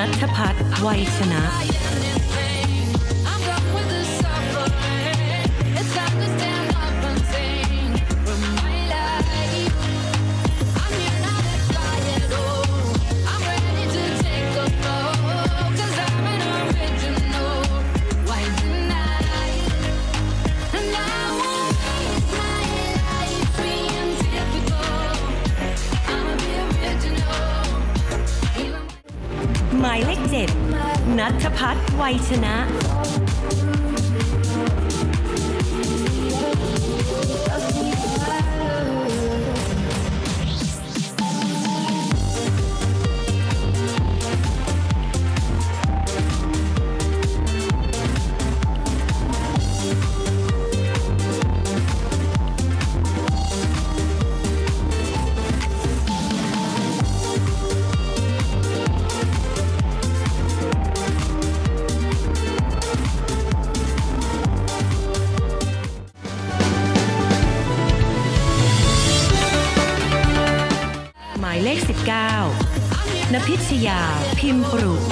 ณัฐพัฒน์ไวยชนะหมายเลข7 ณัฐพัฒน์ไวยชนะหมายเลข19 ณพิชยาพิมพ์ปรุ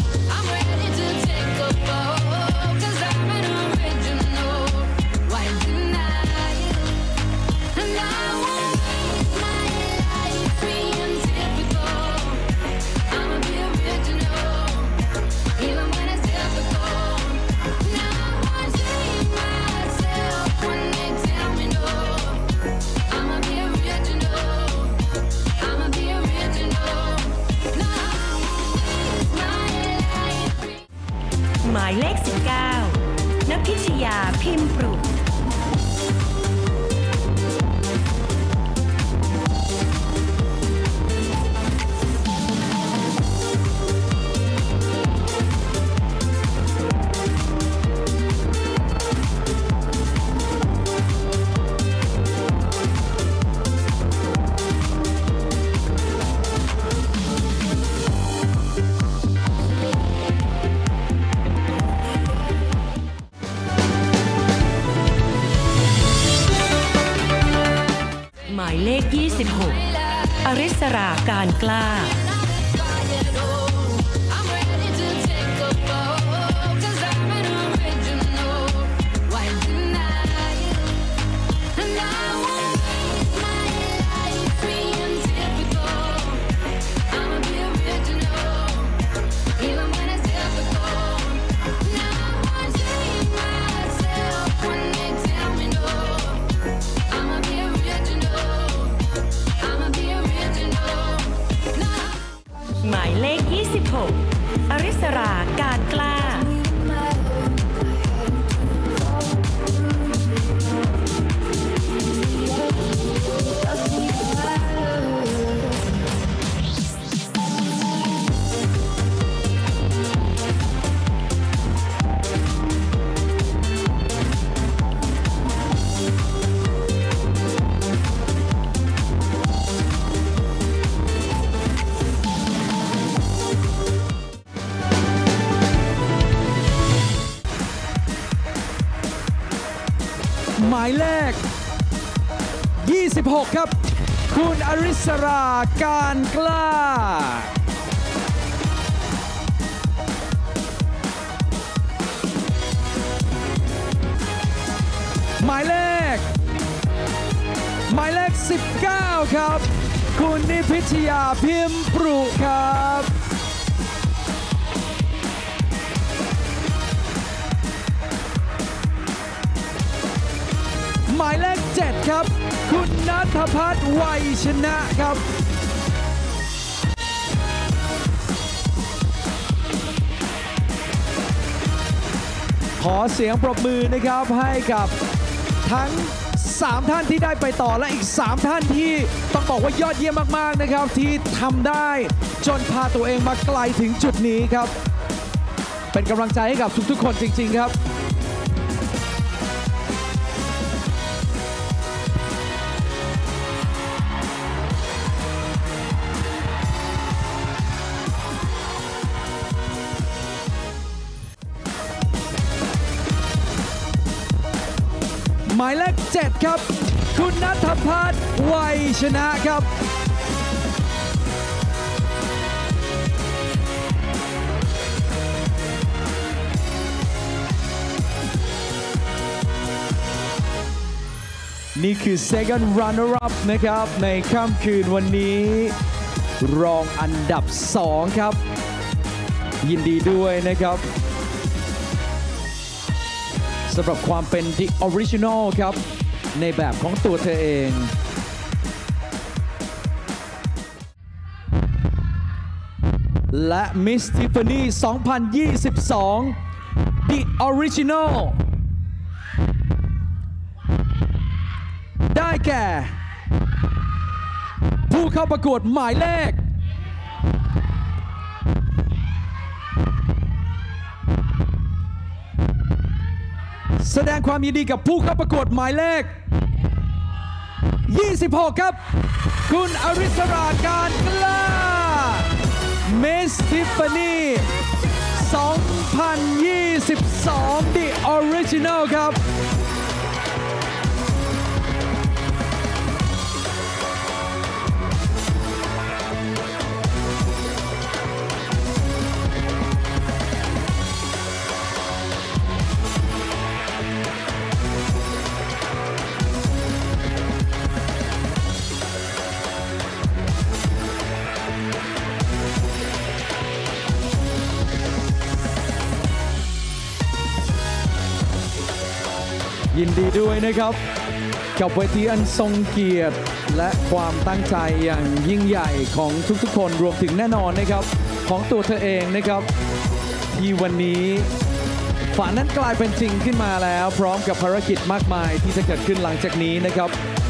หมายเลข19 ณพิชยาพิมพ์ปรุหมายเลข26 อริสราการกล้าหมายเลข26 อริสราการกล้าหมายเลข26ครับคุณอริสราการกล้าหมายเลข19ครับคุณนิพิชยาพิมพ์ปรุครับหมายเลข7ครับคุณณัฐพัฒน์ไวยชนะครับขอเสียงปรบมือนะครับให้กับทั้ง3ท่านที่ได้ไปต่อและอีก3ท่านที่ต้องบอกว่ายอดเยี่ยมมากๆนะครับที่ทำได้จนพาตัวเองมาไกลถึงจุดนี้ครับเป็นกำลังใจให้กับทุกๆคนจริงๆครับหมายเลข7ครับคุณณัฐพัฒน์ไวยชนะครับ หนี่คือ second runner up นะครับในค่ำคืนวันนี้รองอันดับ2ครับยินดีด้วยนะครับสำหรับความเป็น The Original ครับในแบบของตัวเธอเองและ Miss Tiffany 2022 The Original ได้แก่ผู้เข้าประกวดหมายเลขแสดงความยินดีกับผู้เข้าประกวดหมายเลข26ครับคุณอริสราการกล้า Miss Tiffany 2022 The Original ครับยินดีด้วยนะครับกับเวทีอันทรงเกียรติและความตั้งใจอย่างยิ่งใหญ่ของทุกๆคนรวมถึงแน่นอนนะครับของตัวเธอเองนะครับที่วันนี้ฝันนั้นกลายเป็นจริงขึ้นมาแล้วพร้อมกับภารกิจมากมายที่จะเกิดขึ้นหลังจากนี้นะครับ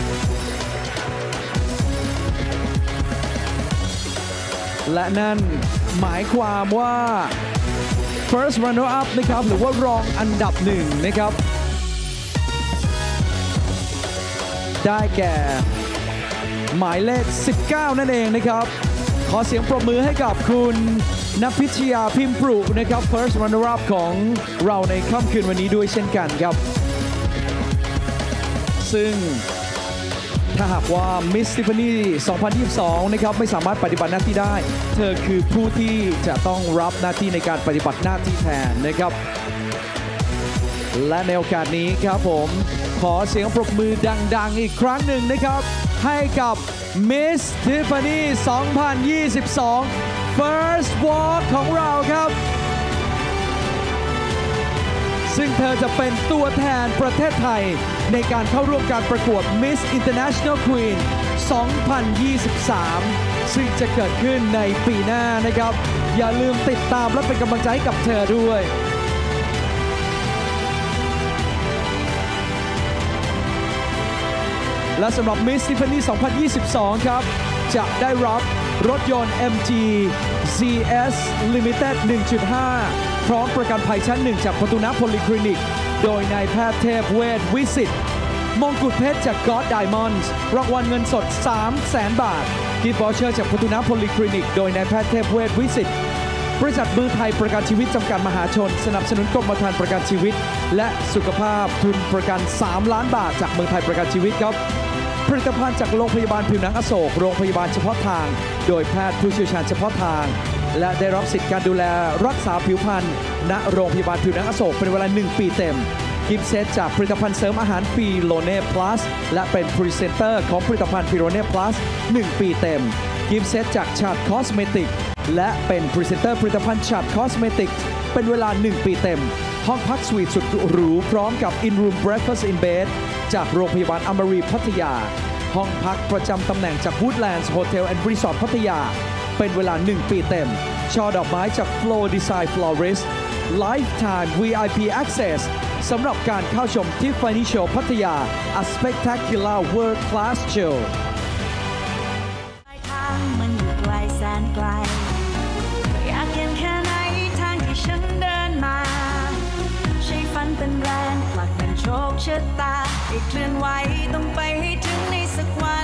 และนั่นหมายความว่า first runner up นะครับหรือว่ารองอันดับ1นะครับได้แก่หมายเลข19นั่นเองนะครับขอเสียงปรบมือให้กับคุณณพิชยาพิมพ์ปรุนะครับ First Runner Up ของเราในค่ำคืนวันนี้ด้วยเช่นกันครับซึ่งถ้าหากว่า Miss Tiffany 2022นะครับไม่สามารถปฏิบัติหน้าที่ได้เธอคือผู้ที่จะต้องรับหน้าที่ในการปฏิบัติหน้าที่แทนนะครับและในโอกาสนี้ครับผมขอเสียงปรบมือดังๆอีกครั้งหนึ่งนะครับให้กับ Miss Tiffany 2022 First Walk ของเราครับซึ่งเธอจะเป็นตัวแทนประเทศไทยในการเข้าร่วมการประกวด Miss International Queen 2023 ซึ่งจะเกิดขึ้นในปีหน้านะครับอย่าลืมติดตามและเป็นกำลังใจให้กับเธอด้วยและสำหรับ Miss Tiffany 2022 ครับจะได้รับรถยนต์ MG ZS Limited 1.5 พร้อมประกันภัยชั้น 1 จากประตูน้ำโพลีคลินิกโดยนายแพทย์เทพเวชวิสิตมงกุฎเพชรจาก God Diamonds รางวัลเงินสด 300,000 บาทกิฟต์วอเชอร์จากประตูน้ำโพลีคลินิกโดยนายแพทย์เทพเวชวิสิตบริษัทมือไทยประกันชีวิตจำกัดมหาชนสนับสนุนกรมธรรม์ประกันชีวิตและสุขภาพทุนประกัน3 ล้านบาทจากเมืองไทยประกันชีวิตครับผลิตภัณฑ์จากโรงพยาบาลผิวหนังอโศกโรงพยาบาลเฉพาะทางโดยแพทย์ผู้เชี่ยวชาญเฉพาะทางและได้รับสิทธิการดูแลรักษาผิวพรรณณโรงพยาบาลผิวหนังอโศกเป็นเวลา1 ปีเต็มกิฟต์เซตจากผลิตภัณฑ์เสริมอาหารฟีโลเน่พลัสและเป็นพรีเซนเตอร์ของผลิตภัณฑ์ฟีโลเน่พลัส1 ปีเต็มกิฟต์เซตจากชาร์ตคอสเมติกและเป็นพรีเซนเตอร์ผลิตภัณฑ์ชาร์ตคอสเมติกเป็นเวลา1 ปีเต็มห้องพักสวีทสุดหรูพร้อมกับ In Room Breakfast in Bed จากโรงพยาบาลอมรีพัทยาห้องพักประจำตำแหน่งจาก Woodlands Hotel and Resort พัทยาเป็นเวลา1 ปีเต็มช่อดอกไม้จาก Flow Design Florist Lifetime VIP Access สำหรับการเข้าชม Tiffany Show พัทยา A Spectacular World Class Show ทางมันอยู่ไกลแสนไกลอยากเห็นแค่ไหนทางที่ฉันเดินมาใช้ฝันเป็นแรงผลักดันโชคชะตาให้เคลื่อนไหวต้องไปให้ถึงในสักวัน